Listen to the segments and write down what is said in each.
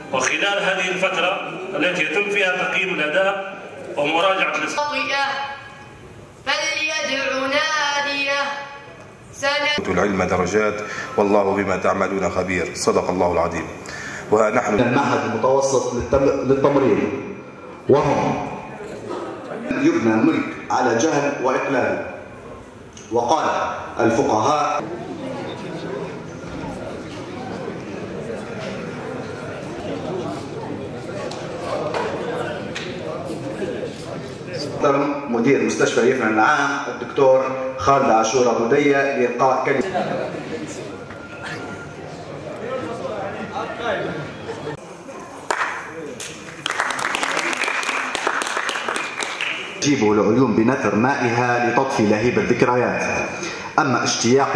وخلال هذه الفترة التي يتم فيها تقييم الأداء ومراجعة فليدع ناديه العلم درجات والله بما تعملون خبير. صدق الله العظيم. ونحن المعهد المتوسط للتمريض، وهم يبنى الملك على جهل وإقلال. وقال الفقهاء مدير مستشفى يفنى العام الدكتور خالد عاشور أبو دية لإلقاء كلمة. جيبوا العيون بنثر مائها لتطفي لهيب الذكريات. أما اشتياق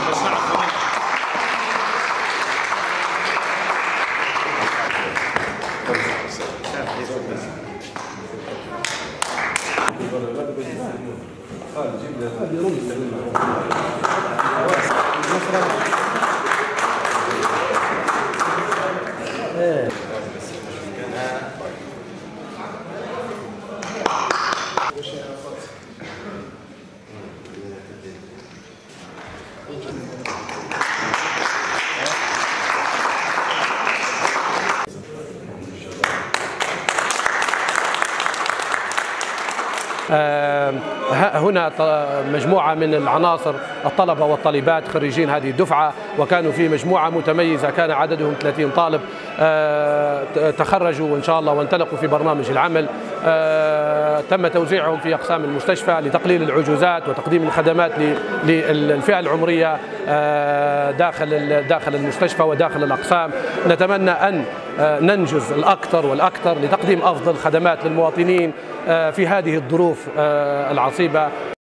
هنا مجموعة من العناصر الطلبة والطالبات خريجين هذه الدفعة، وكانوا في مجموعة متميزة كان عددهم 30 طالب تخرجوا وإن شاء الله وانطلقوا في برنامج العمل. تم توزيعهم في أقسام المستشفى لتقليل العجوزات وتقديم الخدمات للفئة العمرية داخل المستشفى وداخل الأقسام. نتمنى أن ننجز الأكثر والأكثر لتقديم أفضل خدمات للمواطنين في هذه الظروف العصيبة.